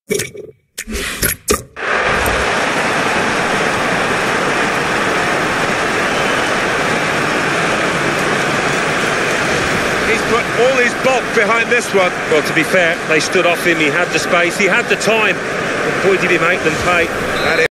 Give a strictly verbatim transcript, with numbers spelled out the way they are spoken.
He's put all his bulk behind this one. Well, to be fair, they stood off him, he had the space, he had the time. But boy, did he make them pay. That is